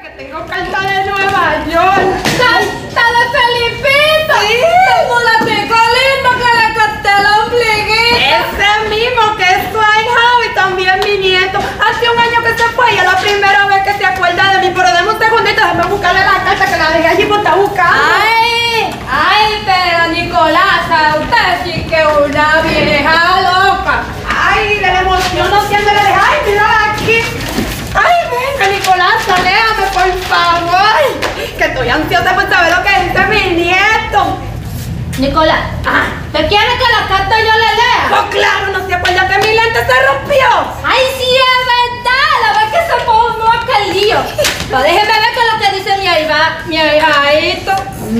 que tengo carta de Nueva York. ¡Carta de Felipito! Sí. Tengo la tica linda que le corté el ombliguito. Ese mismo que es Swine y también mi nieto. Hace un año que se fue y es la primera vez que se acuerda de mí. Pero dame un segundito, déjame buscarle la carta que la dejé allí por estar buscando. ¡Ay, pero Nicolasa, usted sí que es una vieja loca! Ay, de la emoción no siempre le dejé. Ay, mira aquí. Ay, venga, Nicolás, léame, por favor. Que estoy ansiosa por saber lo que dice mi nieto. Nicolás, ¿te quiere que la carta yo le lea? Pues claro, no se acuerda que mi lente se rompió. ¡Ay, sí, es verdad! La vez que se formó aquel lío. Pero déjeme ver qué es lo que dice mi ahijadito.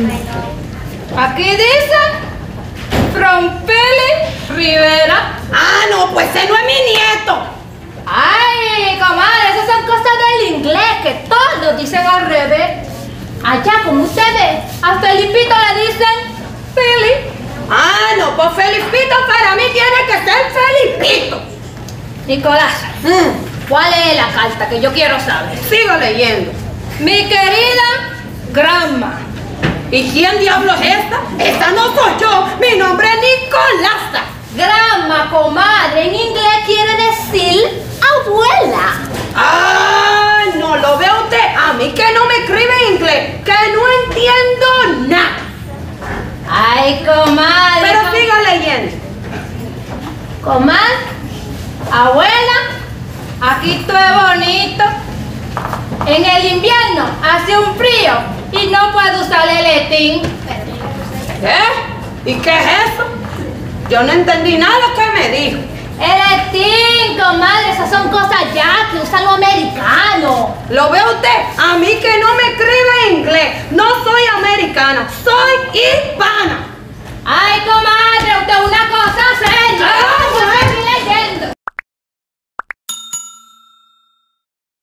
Aquí dice From Philly Rivera. Ah, no, pues ese no es mi nieto. Ay, comadre, esas son cosas del inglés que todos dicen al revés. Allá, como ustedes, a Felipito le dicen Philly. Ah, no, pues Felipito para mí tiene que ser Felipito. Nicolás, ¿cuál es la carta que yo quiero saber? Sigo leyendo. Mi querida Grandma. ¿Y quién diablo es esta? Esta no soy yo. Mi nombre es Nicolasa. Grandma, comadre, en inglés quiere decir abuela. Ah, no lo ve usted. A mí que no me escribe en inglés, que no entiendo nada. Ay, comadre. Pero siga leyendo. Comadre, abuela, aquí todo es bonito. En el invierno hace un frío y no puedo usar el letín. ¿Qué? ¿Y qué es eso? Yo no entendí nada de lo que me dijo. El letín, comadre, esas son cosas ya que usan los americanos. ¿Lo ve usted? A mí que no me escribe en inglés. No soy americana, soy hispana. Ay, comadre, usted es una cosa seria.